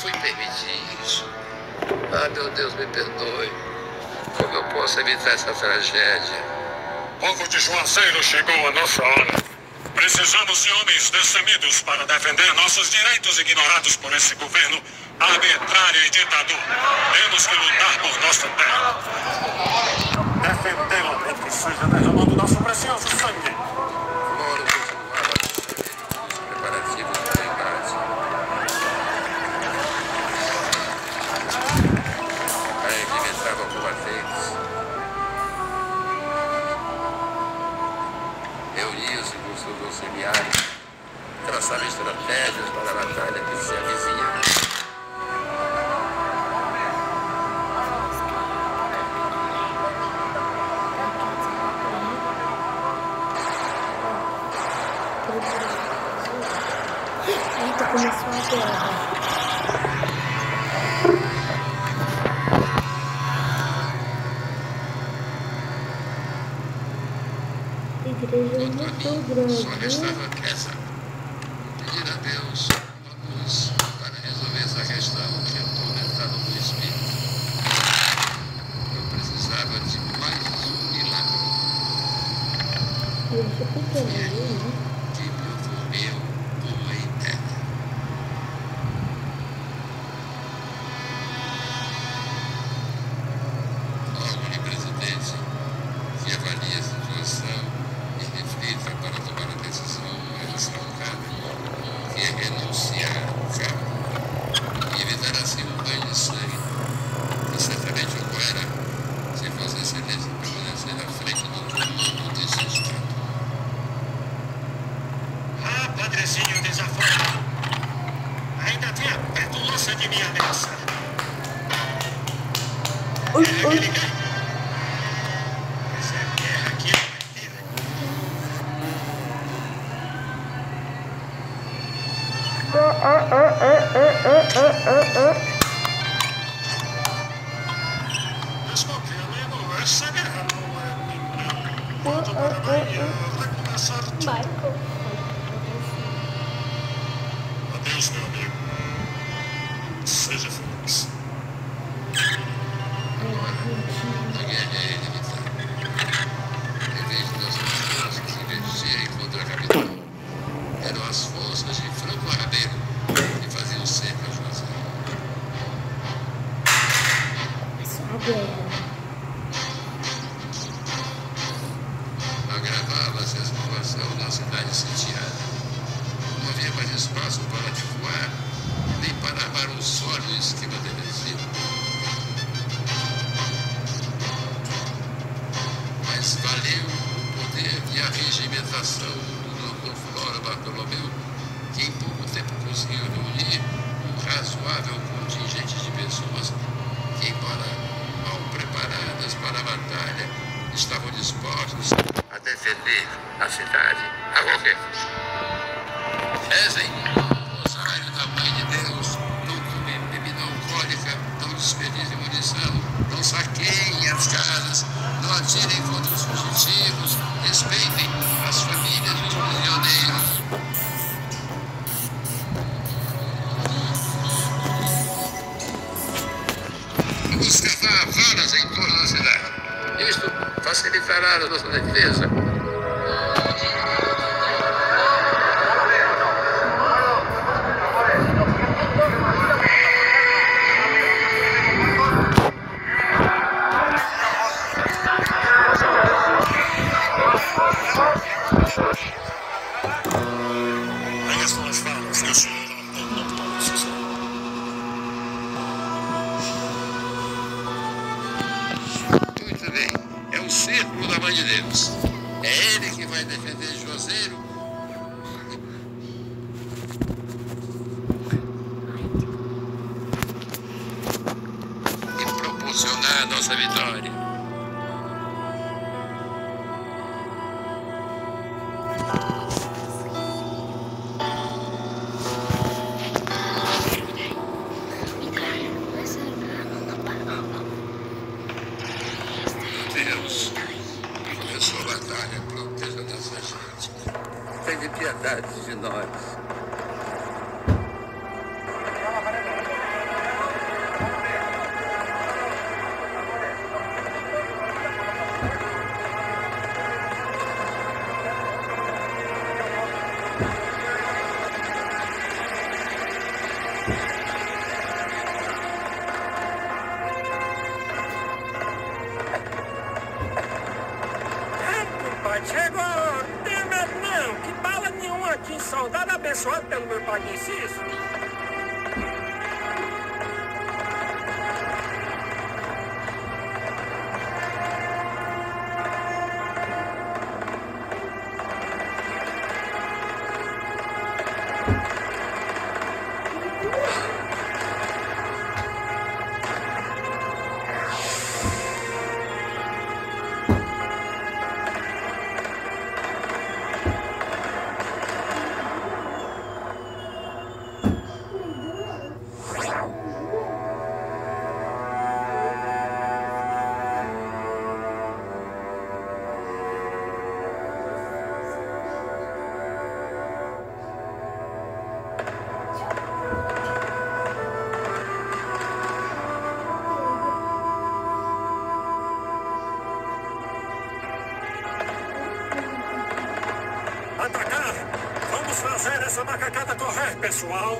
fui permitir isso? Ah, meu Deus, me perdoe. Como eu posso evitar essa tragédia? Povo de Juazeiro, chegou a nossa hora. Precisamos de homens destemidos para defender nossos direitos ignorados por esse governo arbitrário e ditador. Temos que lutar por nossa terra. Defendê-la até que seja derramando nosso precioso sangue. Moro continuava os preparativos do embate. A equipe entrava combatentes. Reunia-se com seus auxiliares, traçava estratégias para a batalha que se avizinha. Eita, começou a guerra. Igreja muito grande. Só restava essa. Pedir a Deus uma luz para resolver essa questão que atormentava no espírito. Eu precisava de mais um milagre. Igreja pequenininha, né? Que me ocorreu uma ideia. Órgão presidente que avalia a situação e reflita para tomar a decisão mais saudável, que é renunciar ao cargo e evitar assim um banho de sangue, que certamente ocorrerá se Vossa Excelência permanecer à frente do comando desse Estado. Ah, padrezinho desaforado. Ainda tem a petulância de me ameaçar. Ui, Guerra que ui. ninguém. Mas é a guerra que não vai ter. Mas qualquer amigo, essa guerra não é minha. Quando para amanhã vai começar tudo. Michael. Adeus, meu amigo. Seja feliz. A guerra é inevitável. Em vez de nossas forças se investirem contra a capital, eram as forças de Franco Arabeiro que faziam cerco a Juazeiro. Só a guerra. Agravava-se a situação na cidade sitiada. Não havia mais espaço para voar, nem para armar um sólido esquema defensivo. Mas valeu o poder e a regimentação do Dr. Flora Bartolomeu, que em pouco tempo conseguiu reunir um razoável contingente de pessoas que, embora mal preparadas para a batalha, estavam dispostos a defender a cidade a qualquer custo. Rezem o rosário da Mãe de Deus, não comem bebida alcoólica, não desperdicem munição, não saqueiem as casas, não atirem contra os fugitivos, respeitem as famílias dos prisioneiros. Vamos cavar varas em torno da cidade. Isto facilitará a nossa defesa. Aí são as falas que o senhor não pode dizer. Muito bem. É o círculo da Mãe de Deus. É ele que vai defender Juazeiro. E proporcionar a nossa vitória. Deus, começou a batalha, proteja nossa gente. Tenha piedade de nós. soldado abençoado pelo meu pai Inciso. Atacar! Vamos fazer essa macacada correr, pessoal!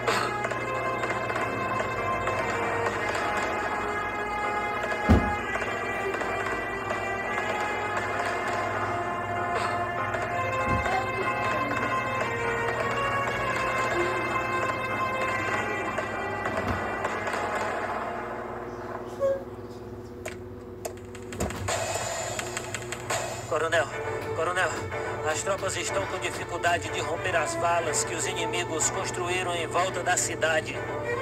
Coronel, as tropas estão com dificuldade de romper as valas que os inimigos construíram em volta da cidade.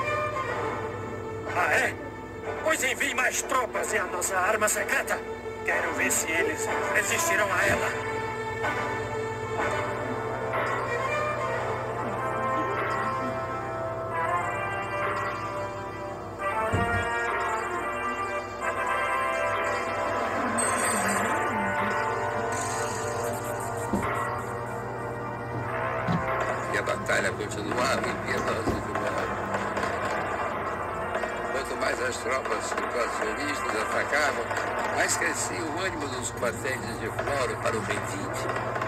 Ah, é? Pois envie mais tropas e a nossa arma secreta. Quero ver se eles resistirão a ela. E a batalha continuava impiedosa e violenta. Quanto mais as tropas invassionistas atacavam, mais crescia o ânimo dos combatentes de Floro para o Benvite.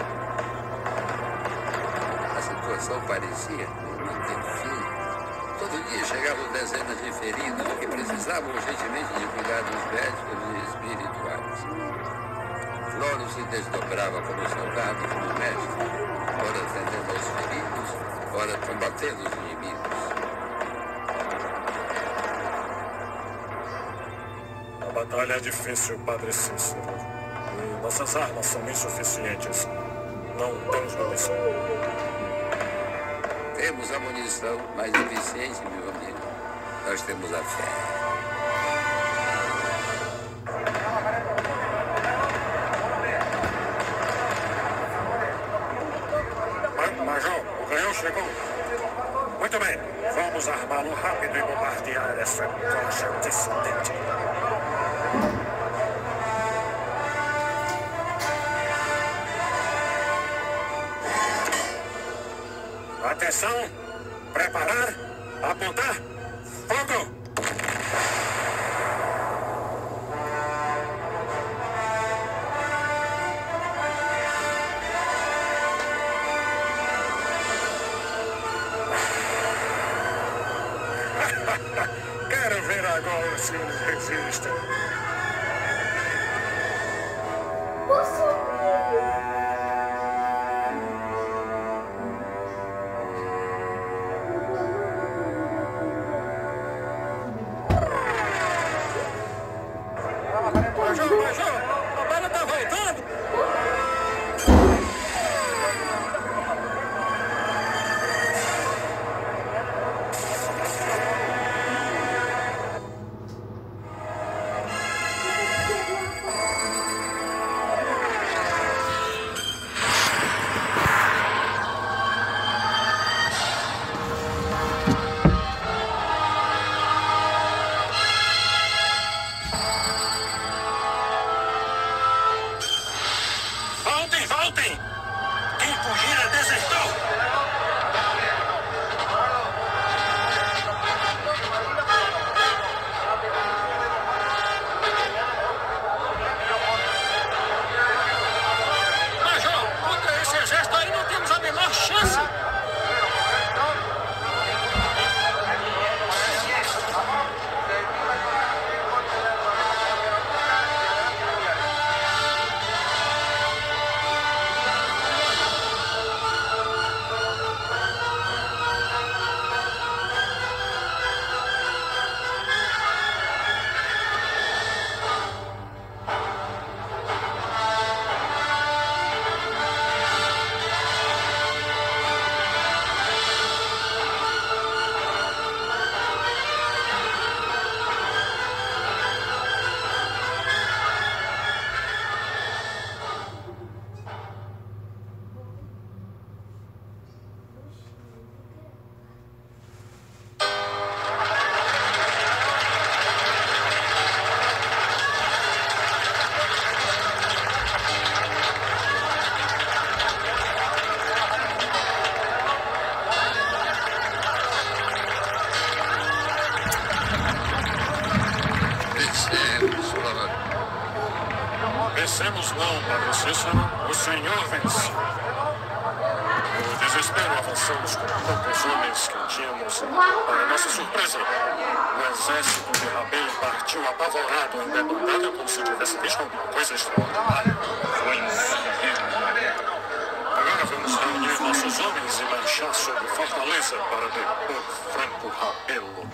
A situação parecia não ter fim. Todo dia chegavam dezenas de feridos que precisavam urgentemente de cuidados médicos e espirituais. Floro se desdobrava como soldado, como mestre, ora atendendo aos feridos, ora combatendo os inimigos. A batalha é difícil, Padre Cícero. E nossas armas são insuficientes. Não temos munição. Temos a munição mais eficiente, meu amigo. Nós temos a fé. Major, o canhão chegou. Muito bem, vamos armá-lo rápido e bombardear essa concha descendente. Atenção! Preparar! Apontar! Fogo! Quero ver agora se eles resistem. Major, a bala tá voltando! mas não para Cícero, o Senhor vence. No desespero, avançamos com poucos homens que tínhamos. Para nossa surpresa, o exército de Rabelo partiu apavorado em debandada como se tivesse visto alguma coisa extraordinária. Foi incrível. Agora vamos reunir nossos homens e marchar sobre Fortaleza para depor Franco Rabelo.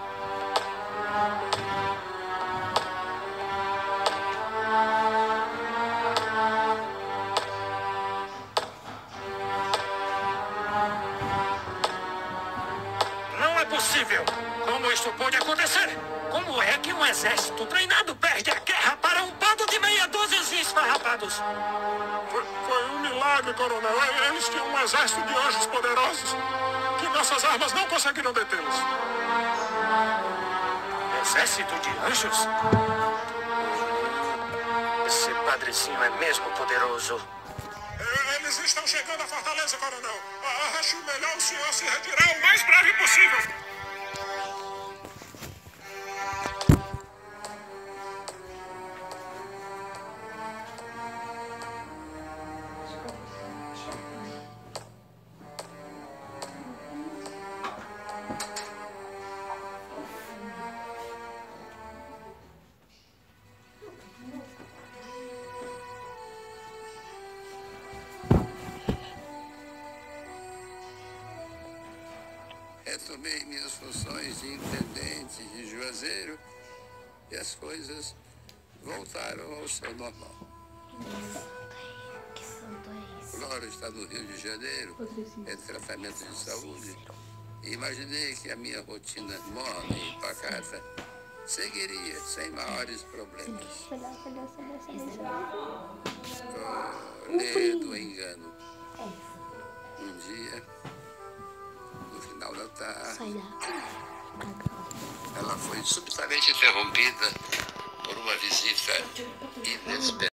Não é possível! Como isto pode acontecer? Como é que um exército treinado perde a guerra para um bando de meia dúzia de esfarrapados? Foi um milagre, coronel. Eles tinham um exército de anjos poderosos que nossas armas não conseguiram detê-los. Exército de anjos? Esse padrezinho é mesmo poderoso. Eles estão chegando à fortaleza, coronel. Acho melhor o senhor se retirar o mais breve possível. Retomei minhas funções de intendente de Juazeiro e as coisas voltaram ao seu normal. Que santo é esse? Flora está no Rio de Janeiro, em tratamento de saúde, e imaginei que a minha rotina morna e pacata seguiria sem maiores problemas. Lê do engano. Um dia, no final da tarde, Sai da ela foi subitamente interrompida por uma visita inesperada.